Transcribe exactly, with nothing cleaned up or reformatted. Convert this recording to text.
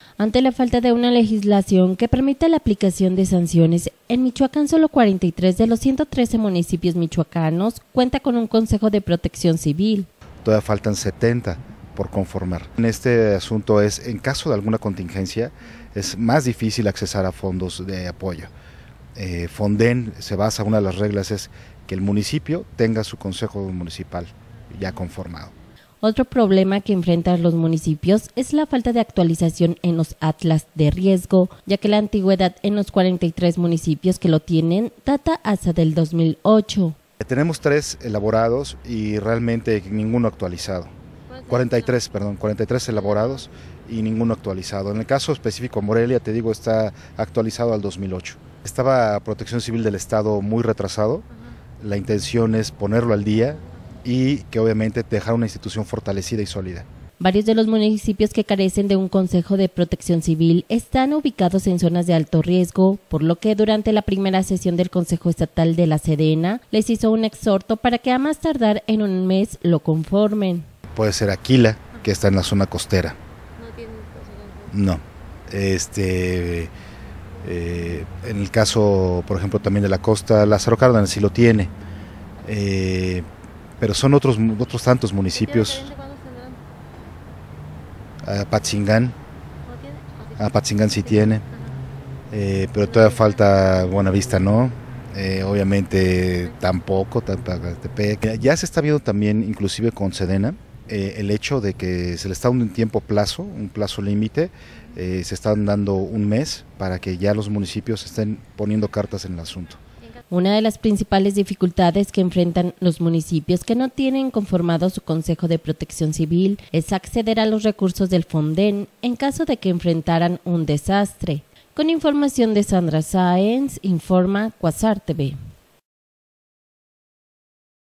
Ante la falta de una legislación que permita la aplicación de sanciones, en Michoacán solo cuarenta y tres de los ciento trece municipios michoacanos cuenta con un Consejo de Protección Civil. Todavía faltan setenta por conformar. En este asunto es, en caso de alguna contingencia, es más difícil accesar a fondos de apoyo. Eh, Fonden se basa, una de las reglas es que el municipio tenga su consejo municipal ya conformado. Otro problema que enfrentan los municipios es la falta de actualización en los atlas de riesgo, ya que la antigüedad en los cuarenta y tres municipios que lo tienen data hasta del dos mil ocho. Tenemos tres elaborados y realmente ninguno actualizado. cuarenta y tres, perdón, cuarenta y tres elaborados y ninguno actualizado. En el caso específico Morelia, te digo, está actualizado al dos mil ocho. Estaba Protección Civil del Estado muy retrasado. La intención es ponerlo al día y que obviamente dejar una institución fortalecida y sólida. Varios de los municipios que carecen de un Consejo de Protección Civil están ubicados en zonas de alto riesgo, por lo que durante la primera sesión del Consejo Estatal de la Sedena les hizo un exhorto para que a más tardar en un mes lo conformen. Puede ser Aquila, que está en la zona costera. ¿No tiene consejo? No. Este, eh, en el caso, por ejemplo, también de la costa, Lázaro Cárdenas sí lo tiene. Eh, pero son otros, otros tantos municipios. Apatzingán, Apatzingán sí tiene, eh, pero todavía falta Buenavista, ¿no? Eh, obviamente tampoco, Tapatepec. Ya se está viendo también, inclusive con Sedena, eh, el hecho de que se le está dando un tiempo plazo, un plazo límite, eh, se están dando un mes para que ya los municipios estén poniendo cartas en el asunto. Una de las principales dificultades que enfrentan los municipios que no tienen conformado su Consejo de Protección Civil es acceder a los recursos del Fonden en caso de que enfrentaran un desastre. Con información de Sandra Sáenz, informa Quasar T V.